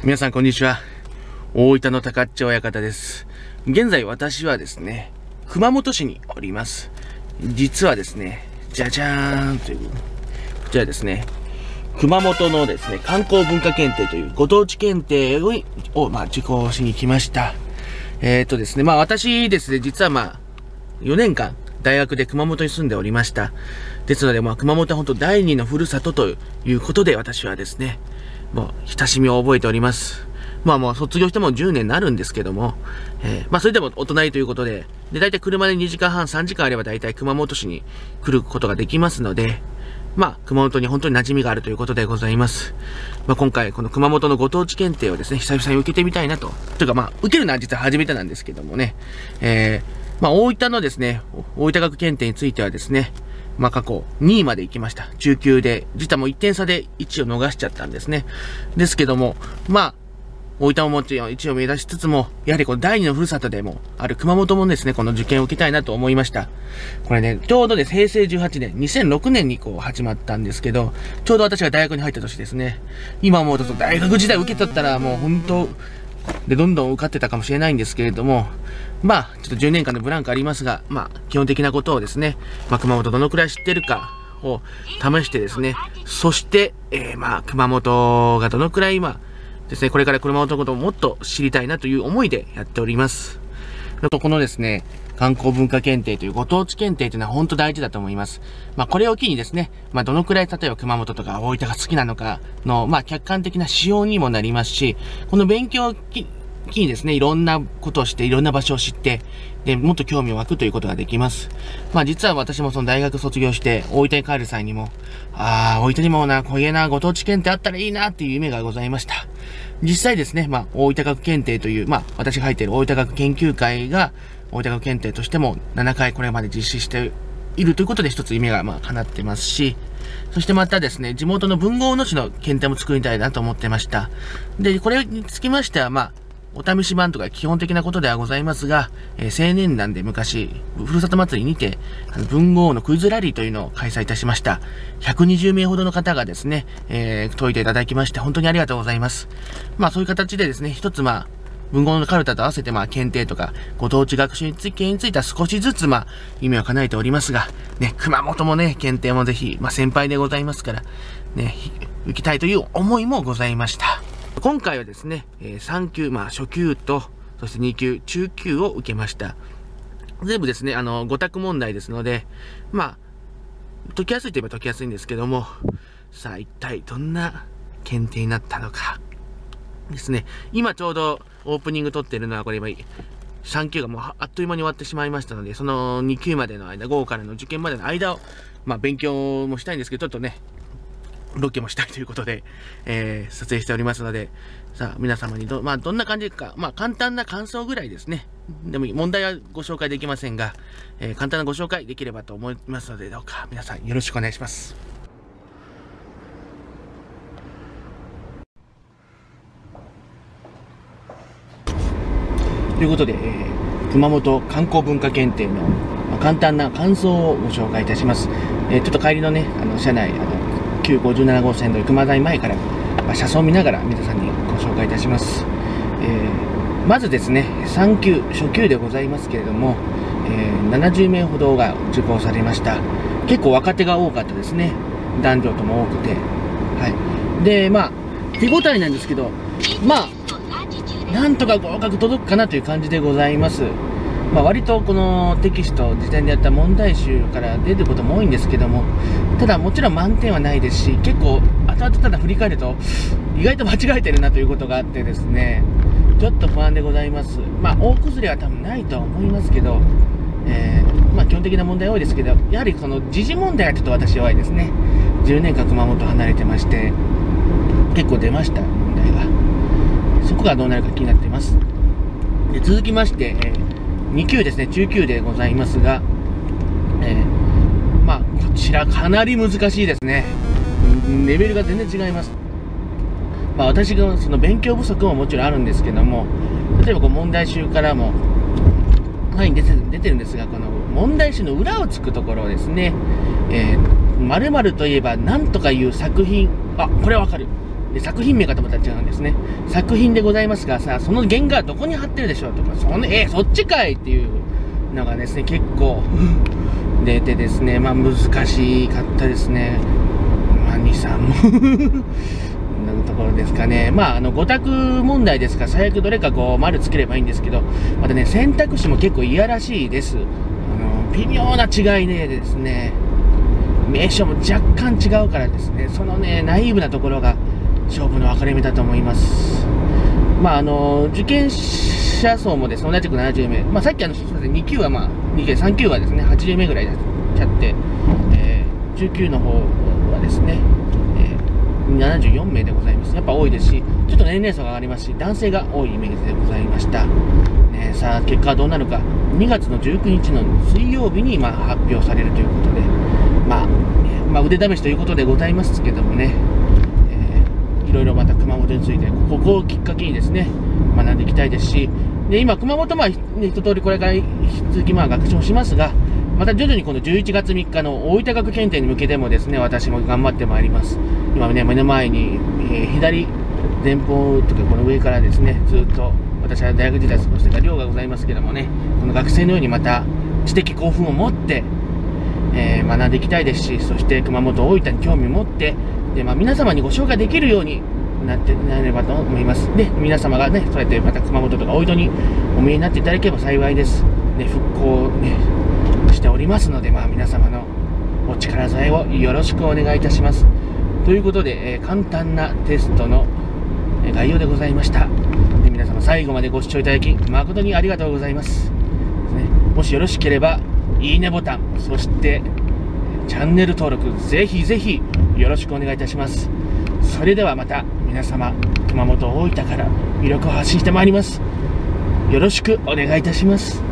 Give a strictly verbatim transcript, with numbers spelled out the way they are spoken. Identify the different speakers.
Speaker 1: 皆さんこんにちは。大分の高千親方です。現在私はですね、熊本市におります。実はですね、じゃじゃーんという、こちらですね、熊本のですね、観光文化検定というご当地検定を、をまあ、受講しに来ました。えーとですね、まあ私ですね、実はまあ、よねんかん大学で熊本に住んでおりました。ですので、まあ熊本は本当第二のふるさとということで私はですね、もう親しみを覚えております。まあもう卒業してもじゅうねんになるんですけども、えー、まあそれでもお隣ということで、で、大体車でにじかんはん、さんじかんあれば大体熊本市に来ることができますので、まあ熊本に本当に馴染みがあるということでございます。まあ今回この熊本のご当地検定をですね、久々に受けてみたいなと。というかまあ受けるのは実は初めてなんですけどもね、えー、まあ大分のですね、大分学検定についてはですね、まあ過去にいまで行きました。中級で、実はもういってん差でいちを逃しちゃったんですね。ですけども、まあ、大分ももちろんいちを目指しつつも、やはりこの第二のふるさとでもある熊本もですね、この受験を受けたいなと思いました。これね、ちょうどです、へいせいじゅうはちねん、にせんろくねんにこう始まったんですけど、ちょうど私が大学に入った年ですね。今思うと大学時代受け取ったらもう本当、で、どんどん受かってたかもしれないんですけれども、まあ、ちょっとじゅうねんかんのブランクありますが、まあ、基本的なことをですね、まあ、熊本どのくらい知ってるかを試してですね、そして、えー、まあ、熊本がどのくらい今ですね、これから熊本のことをもっと知りたいなという思いでやっております。このですね、観光文化検定というご当地検定というのは本当大事だと思います。まあこれを機にですね、まあどのくらい例えば熊本とか大分が好きなのかの、まあ客観的な指標にもなりますし、この勉強を機にですね、いろんなことをして、いろんな場所を知って、で、もっと興味を湧くということができます。まあ実は私もその大学卒業して大分に帰る際にも、ああ、大分にもな、こういうな、ご当地検定あったらいいなっていう夢がございました。実際ですね、まあ大分学検定という、まあ私が入っている大分学研究会が、大分学検定としてもななかいこれまで実施しているということで一つ夢がまあ叶ってますし、そしてまたですね、地元の文豪野市の検定も作りたいなと思ってました。で、これにつきましては、まあ、お試し版とか基本的なことではございますが、えー、青年団で昔、ふるさと祭りにて、あの文豪のクイズラリーというのを開催いたしました。ひゃくにじゅうめいほどの方がですね、えー、解いていただきまして、本当にありがとうございます。まあそういう形でですね、一つまあ、文豪のカルタと合わせてまあ検定とかご当地学習についてについては少しずつまあ夢を叶えておりますが、ね、熊本もね、検定もぜひ、まあ先輩でございますから、ね、受けたいという思いもございました。今回はですね、さん級、まあ初級と、そしてに級、中級を受けました。全部ですね、あの、ご択問題ですので、まあ、解きやすいといえば解きやすいんですけども、さあ一体どんな検定になったのか。ですね。今ちょうどオープニング撮ってるのはこれ今、さん級がもうあっという間に終わってしまいましたので、そのに級までの間、午後からの受験までの間を、まあ勉強もしたいんですけど、ちょっとね、ロケもしたいということで、えー、撮影しておりますので、さあ皆様にど、まあどんな感じか、まあ簡単な感想ぐらいですね。でも問題はご紹介できませんが、えー、簡単なご紹介できればと思いますので、どうか皆さんよろしくお願いします。ということで、えー、熊本観光文化検定の、まあ、簡単な感想をご紹介いたします。えー、ちょっと帰りのね、あの車内、あのきゅうごじゅうななごうせんの熊台前から、まあ、車窓を見ながら皆さんにご紹介いたします。えー、まずですね、さん級、初級でございますけれども、えー、ななじゅうめいほどが受講されました。結構若手が多かったですね。男女とも多くて。はい。で、まあ、手応えなんですけど、まあ、なんとか合格届くかなという感じでございます。まあ割とこのテキスト、事前でやった問題集から出ることも多いんですけども、ただもちろん満点はないですし、結構後々ただ振り返ると、意外と間違えてるなということがあってですね、ちょっと不安でございます。まあ大崩れは多分ないとは思いますけど、えー、まあ基本的な問題多いですけど、やはりその時事問題はちょっと私弱いですね。じゅうねんかん熊本離れてまして、結構出ました、問題が。そこがどうなるか気になっています。で続きまして、えー、に級ですね、中級でございますが、えー、まあ、こちらかなり難しいですね。レベルが全然違います。まあ、私がその勉強不足ももちろんあるんですけども、例えばこう問題集からも、はい、出て出てるんですが、この問題集の裏をつくところをですね、えー、〇〇といえば何とかいう作品、あ、これわかる。 で、作品名かと思ったら違うんですね。作品でございますが、さあ、その原画はどこに貼ってるでしょうとか、その、え、そっちかいっていうのがですね、結構出てですね、まあ難しかったですね。まあ、に、さんものところですかね。まあ、あの、ご択問題ですから、最悪どれかこう、丸つければいいんですけど、またね、選択肢も結構いやらしいです。あの、微妙な違いでですね、名称も若干違うからですね、そのね、ナイーブなところが勝負の分かれ目だと思います。まあ、あの、受験者層もですね、同じくななじゅうめい。まあ、さっきあの、に級はまあ、に級、さん級はですね、はちじゅうめいぐらいになっちゃって、えー、じゅう級の方はですね、ななじゅうよんめいでございます。やっぱ多いですし、ちょっと年齢差が上がりますし、男性が多いイメージでございました。ね、さあ、結果はどうなるか、にがつのじゅうくにちの水曜日にまあ発表されるということで、まあ、まあ、腕試しということでございますけどもね、えー、いろいろまた熊本について、ここをきっかけにですね、学んでいきたいですし、で今、熊本、まあ、一通りこれから引き続きまあ学習をしますが、また徐々にこのじゅういちがつみっかの大分学検定に向けてもですね、私も頑張ってまいります。今ね、目の前に、えー、左前方とかこの上からですね、ずっと私は大学時代過ごしてた寮がございますけどもね、この学生のようにまた知的興奮を持って、えー、学んでいきたいですし、そして熊本、大分に興味を持って、で、まあ、皆様にご紹介できるようになってなればと思います。で、皆様がね、そうやってまた熊本とか大分にお見えになっていただければ幸いです。ね、復興ね、しておりますので、まあ、皆様のお力添えをよろしくお願いいたします。ということで、えー、簡単なテストの概要でございました。で、皆様最後までご視聴いただき誠にありがとうございます。ね、もしよろしければ、いいねボタン、そしてチャンネル登録、ぜひぜひよろしくお願いいたします。それではまた皆様、熊本、大分から魅力を発信してまいります。よろしくお願いいたします。